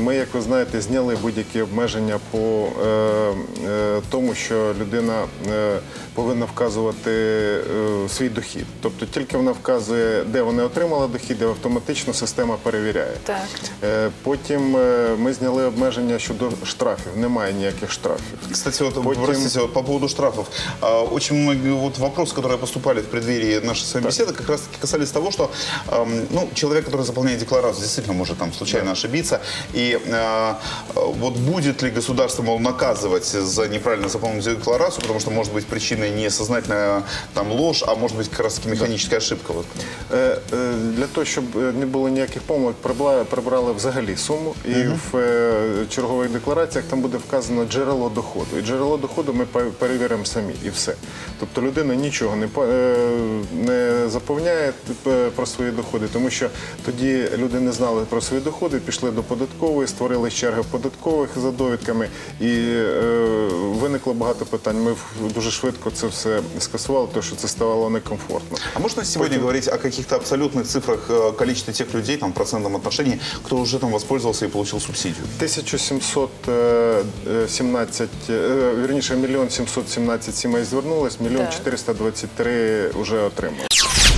ми, як ви знаєте, зняли будь-які обмеження по тому, що людина повинна вказувати свій дохід. Тобто тільки вона вказує, де вона отримала дохід, і автоматично система перевіряє. Так. Потім ми зняли обмеження щодо штрафів. Немає ніяких штрафів. Кстати, простите, по поводу штрафов. Очень многие вопросы, которые поступали в преддверии нашей с вами беседы, как раз таки касались того, что человек, который заполняет декларацию, действительно может там случайно ошибиться. И вот будет ли государство, мол, наказывать за неправильно заполненную декларацию, потому что может быть причиной не сознательная там ложь, а может быть как раз таки механическая ошибка. Для того, щоб не було ніяких помилок, прибрали взагалі суму. І в чергових деклараціях там буде вказано джерело доходу. І джерело доходу ми перевіримо самі, і все. Тобто людина нічого не заповняє про свої доходи, тому що тоді люди не знали про свої доходи, пішли до податкової, створили черги в податкових за довідками, і виникло багато питань. Ми дуже швидко це все скасували, тому що це ставало некомфортно. А можно сегодня говорить о каких-то абсолютных цифрах количества тех людей, там, в процентном отношении, кто уже там воспользовался и получил субсидию? 1717, вірніше, 1 717 000 сімей звернулось, 1 423 000 вже отримали.